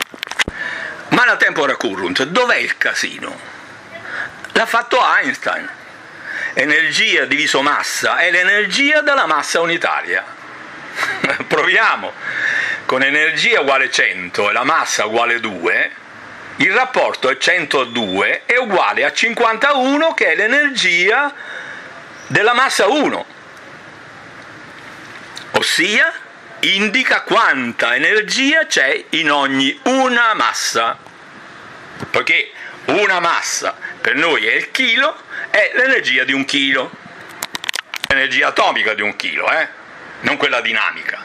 Malatempora Currunt, dov'è il casino? L'ha fatto Einstein. Energia diviso massa è l'energia della massa unitaria. Proviamo. Con energia uguale 100 e la massa uguale 2, il rapporto è 100 a 2 è uguale a 51, che è l'energia della massa 1. Ossia indica quanta energia c'è in ogni una massa, poiché una massa per noi è il chilo, è l'energia di un chilo, l'energia atomica di un chilo, non quella dinamica.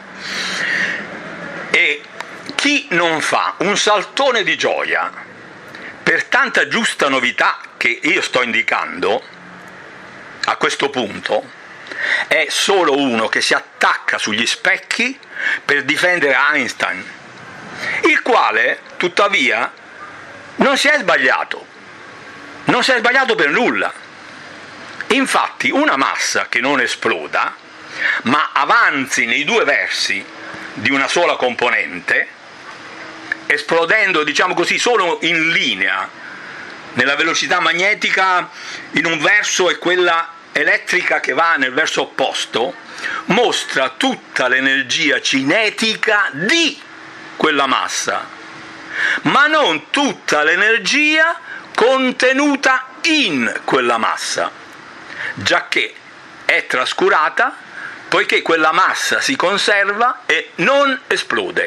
E chi non fa un saltone di gioia per tanta giusta novità che io sto indicando a questo punto è solo uno che si attacca sugli specchi per difendere Einstein, il quale tuttavia non si è sbagliato per nulla. Infatti una massa che non esploda ma avanzi nei due versi di una sola componente, esplodendo, diciamo così, solo in linea nella velocità magnetica in un verso e quella elettrica che va nel verso opposto, mostra tutta l'energia cinetica di quella massa, ma non tutta l'energia contenuta in quella massa, giacché è trascurata poiché quella massa si conserva e non esplode.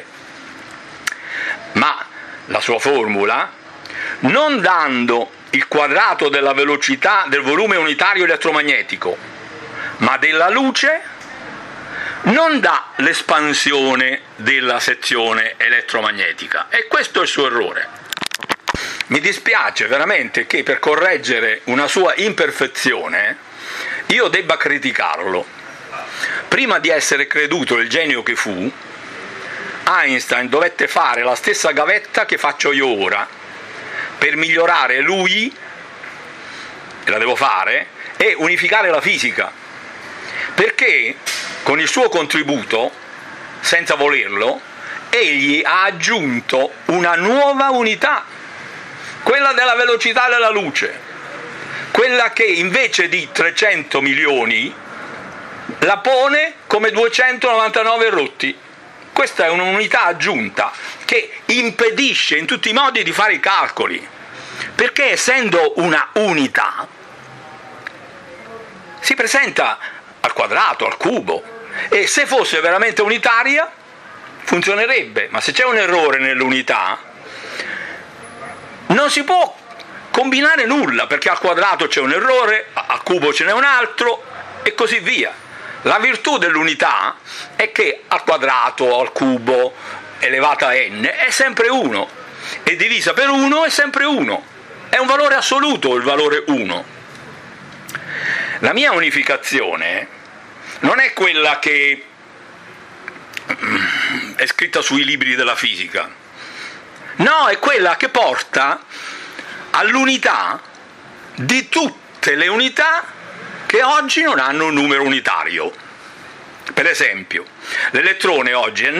Ma la sua formula, non dando il quadrato della velocità del volume unitario elettromagnetico, ma della luce, non dà l'espansione della sezione elettromagnetica, e questo è il suo errore. Mi dispiace veramente che per correggere una sua imperfezione io debba criticarlo. Prima di essere creduto il genio che fu, Einstein dovette fare la stessa gavetta che faccio io ora per migliorare lui, e la devo fare, e unificare la fisica, perché con il suo contributo, senza volerlo, egli ha aggiunto una nuova unità, quella della velocità della luce, quella che invece di 300 milioni la pone come 299 rotti. Questa è un'unità aggiunta che impedisce in tutti i modi di fare i calcoli, perché essendo una unità si presenta al quadrato, al cubo, e se fosse veramente unitaria funzionerebbe, ma se c'è un errore nell'unità non si può combinare nulla, perché al quadrato c'è un errore, al cubo ce n'è un altro e così via. La virtù dell'unità è che al quadrato, al cubo, elevata a n, è sempre 1, e divisa per 1 è sempre 1, è un valore assoluto il valore 1. La mia unificazione non è quella che è scritta sui libri della fisica, no, è quella che porta all'unità di tutte le unità che oggi non hanno un numero unitario. Per esempio, l'elettrone oggi è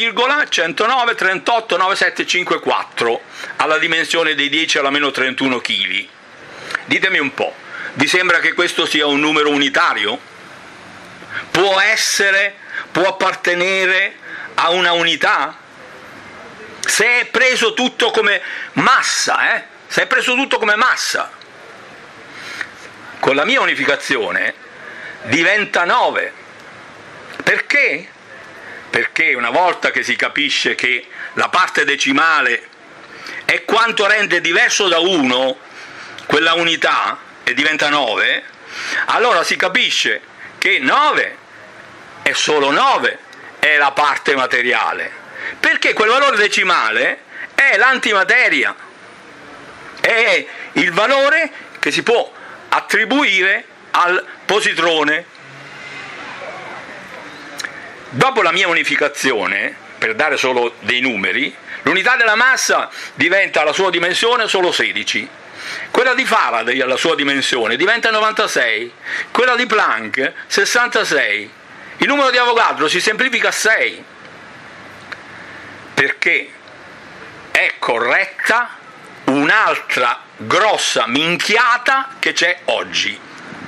9,109,38,9754 alla dimensione dei 10 alla meno 31 kg. Ditemi un po', vi sembra che questo sia un numero unitario? Può appartenere a una unità? Se è preso tutto come massa, se è preso tutto come massa. Con la mia unificazione diventa 9. Perché? Perché una volta che si capisce che la parte decimale è quanto rende diverso da 1 quella unità e diventa 9, allora si capisce che 9 è solo 9, è la parte materiale, perché quel valore decimale è l'antimateria, è il valore che si può attribuire al positrone. Dopo la mia unificazione, per dare solo dei numeri, l'unità della massa diventa la sua dimensione solo 16, quella di Faraday alla sua dimensione diventa 96, quella di Planck 66, il numero di Avogadro si semplifica a 6, perché è corretta un'altra grossa minchiata che c'è oggi.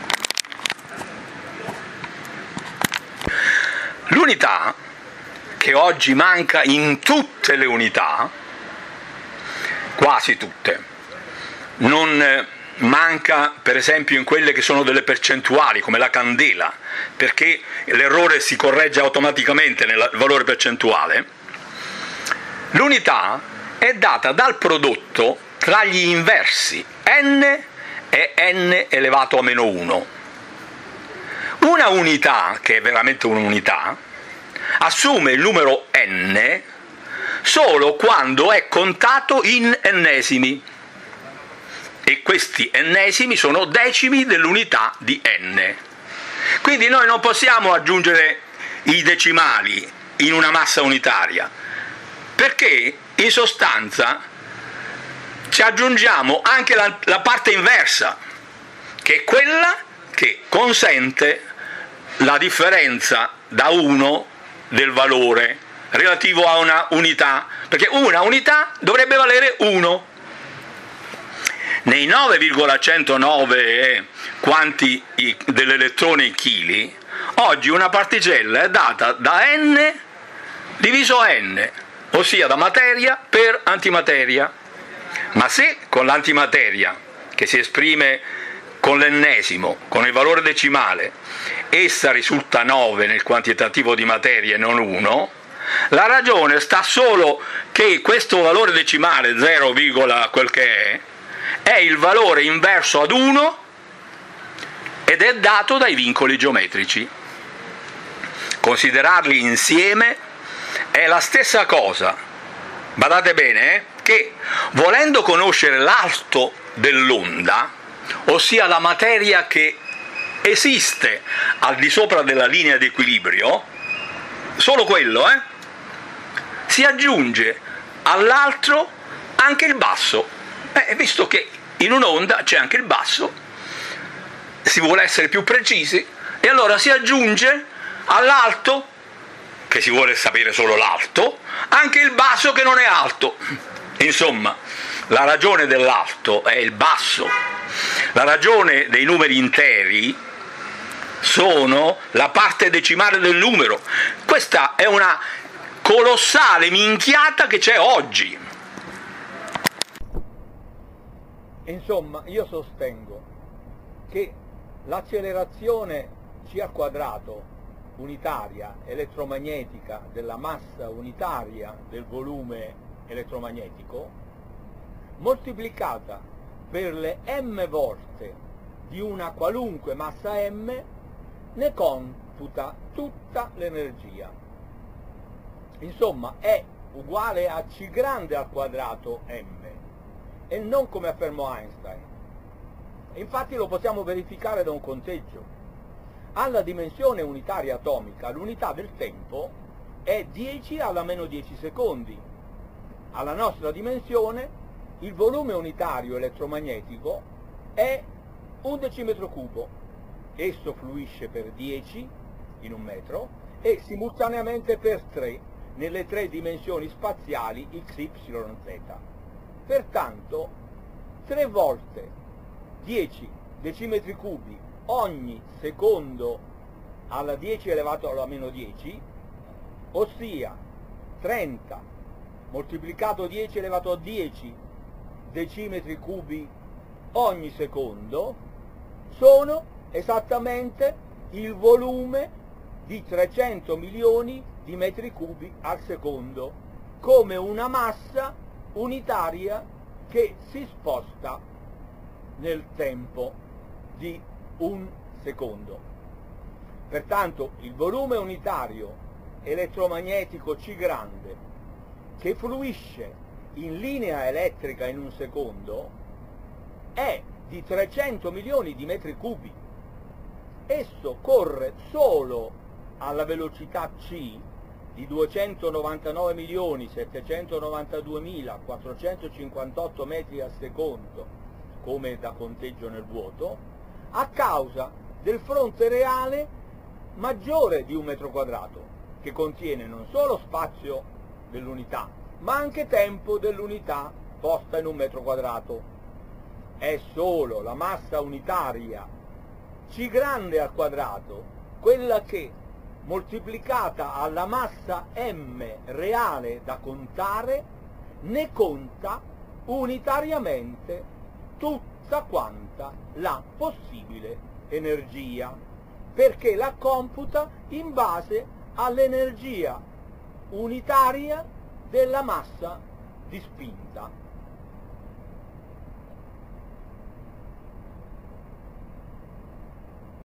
L'unità che oggi manca in tutte le unità, quasi tutte, non manca per esempio in quelle che sono delle percentuali, come la candela, perché l'errore si corregge automaticamente nel valore percentuale. L'unità è data dal prodotto tra gli inversi n e n elevato a meno 1. Una unità, che è veramente un'unità, assume il numero n solo quando è contato in ennesimi, e questi ennesimi sono decimi dell'unità di n. Quindi noi non possiamo aggiungere i decimali in una massa unitaria, perché in sostanza ci aggiungiamo anche la parte inversa, che è quella che consente la differenza da 1 del valore relativo a una unità, perché una unità dovrebbe valere 1. Nei 9,109 quanti dell'elettrone chili, oggi una particella è data da n diviso n, ossia da materia per antimateria. Ma se con l'antimateria, che si esprime con l'ennesimo, con il valore decimale, essa risulta 9 nel quantitativo di materia e non 1, la ragione sta solo che questo valore decimale 0, quel che è il valore inverso ad 1 ed è dato dai vincoli geometrici. Considerarli insieme è la stessa cosa. Badate bene, che volendo conoscere l'alto dell'onda, ossia la materia che esiste al di sopra della linea di equilibrio, solo quello, si aggiunge all'altro anche il basso. Visto che in un'onda c'è anche il basso, si vuole essere più precisi, e allora si aggiunge all'alto, che si vuole sapere solo l'alto, anche il basso che non è alto. Insomma, la ragione dell'alto è il basso, la ragione dei numeri interi sono la parte decimale del numero. Questa è una colossale minchiata che c'è oggi. Insomma, io sostengo che l'accelerazione c al quadrato unitaria elettromagnetica della massa unitaria del volume elettromagnetico, moltiplicata per le m volte di una qualunque massa m, ne computa tutta l'energia. Insomma, è uguale a c grande al quadrato m, e non come affermò Einstein. Infatti lo possiamo verificare da un conteggio. Alla dimensione unitaria atomica l'unità del tempo è 10 alla meno 10 secondi. Alla nostra dimensione il volume unitario elettromagnetico è 1 decimetro cubo. Esso fluisce per 10 in un metro e simultaneamente per 3 nelle 3 dimensioni spaziali x, y, z. Pertanto 3 volte 10 decimetri cubi ogni secondo alla 10 elevato alla meno 10, ossia 30 moltiplicato 10 elevato a 10 decimetri cubi ogni secondo, sono esattamente il volume di 300 milioni di metri cubi al secondo, come una massa unitaria che si sposta nel tempo di un secondo. Pertanto il volume unitario elettromagnetico C grande, che fluisce in linea elettrica in un secondo, è di 300 milioni di metri cubi. Esso corre solo alla velocità c di 299.792.458 metri al secondo, come da conteggio nel vuoto, a causa del fronte reale maggiore di un metro quadrato, che contiene non solo spazio dell'unità, ma anche tempo dell'unità posta in un metro quadrato. È solo la massa unitaria c grande al quadrato, quella che, moltiplicata alla massa m reale da contare, ne conta unitariamente tutte forza quanta la possibile energia, perché la computa in base all'energia unitaria della massa di spinta